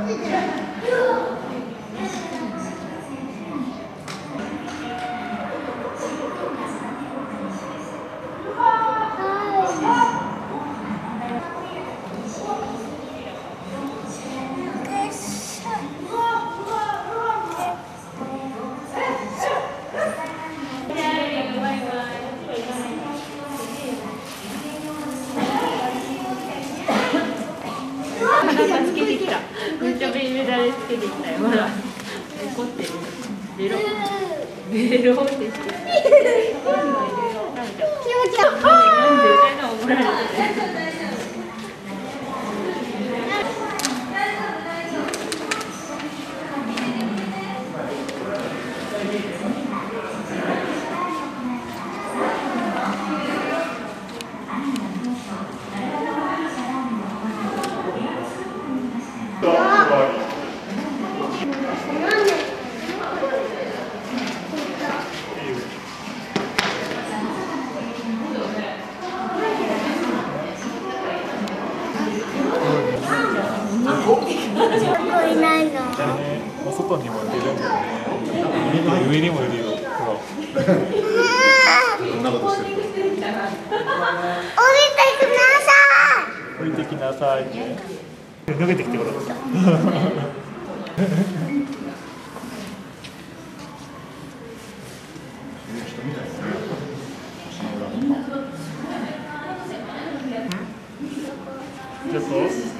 つけてきた。めっちゃメダルつけてきたよ。ほら、怒ってる。ベロってして。気持ち悪い。なんで歌いの怒られてる。 外にもいるんだよね。上にもいるよ。ほら。そんなことしてる。降りてきなさい。投げてきてもらった。ちょっと。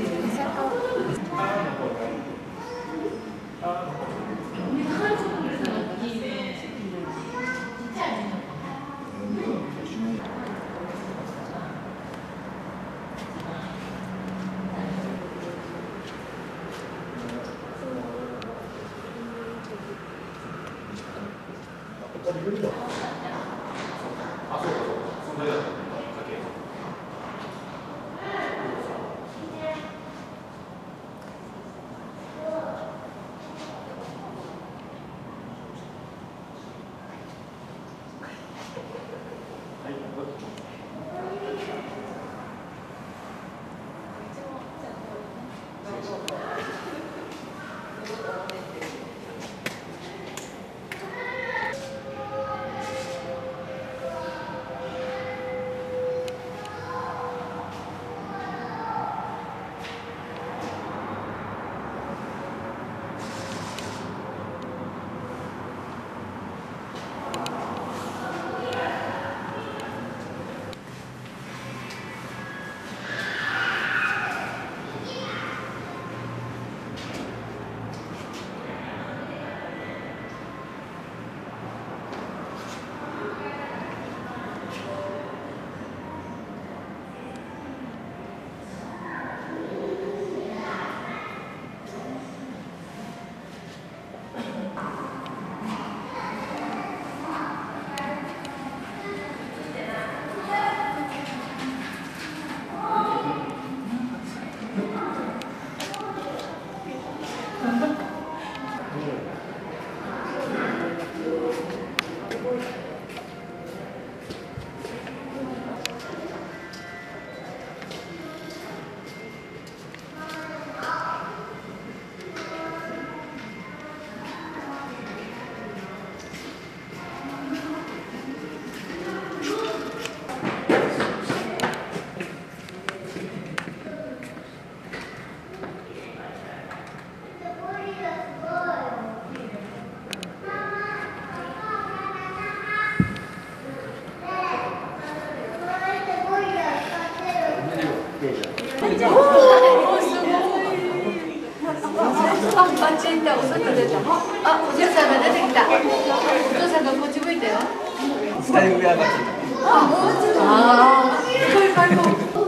バチンってお外出た。あ、お嬢さんが出てきた。お父さんがこっち向いたよ。 二人上上がってた。 ああ、こういう感じ。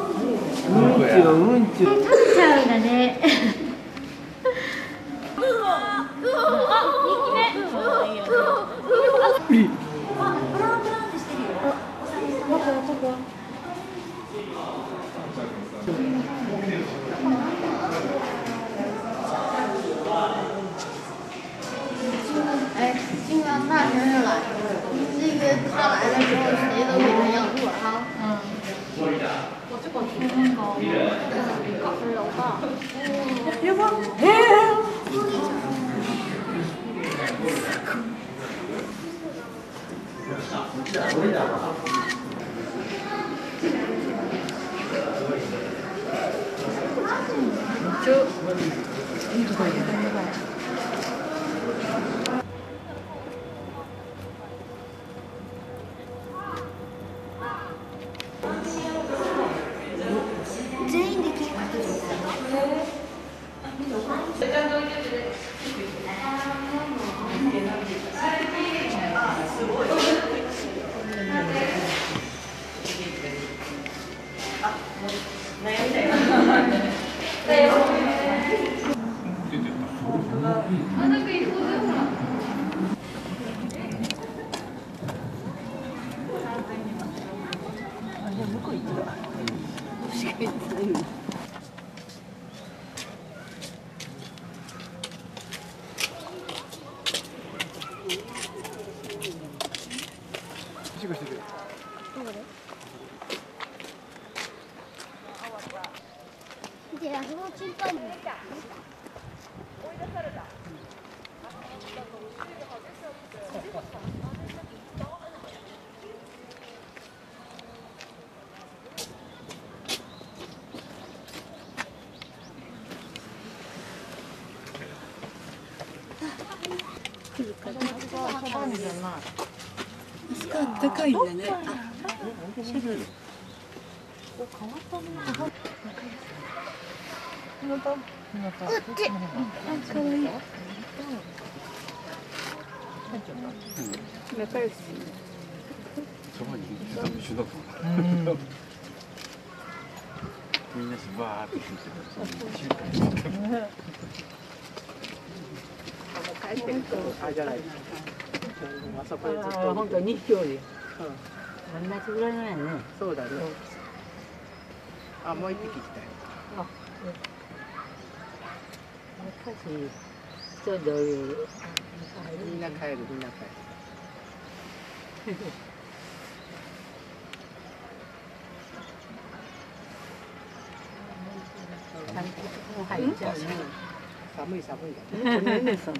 うんちちゃうんだね。哎，金刚大神又来了，那个他来了之后，谁都给他让路了哈。嗯。我这个挺高，高是楼道。别慌。 全員で聞く。で、あそこチンパンジー。 あったかいんだね。種類。かわいい。仲良し。 そばに多分一緒だと思う。みんなバーって聞いてる。 帰ってるとあれじゃない。あそこでずっと。 本当に2匹おるよ。同じぐらいのやね。 そうだね。あ、もう一匹来たよ。 昔ちょうどみんな帰る、みんな帰る。 入っちゃうね。 寒い寒いだね。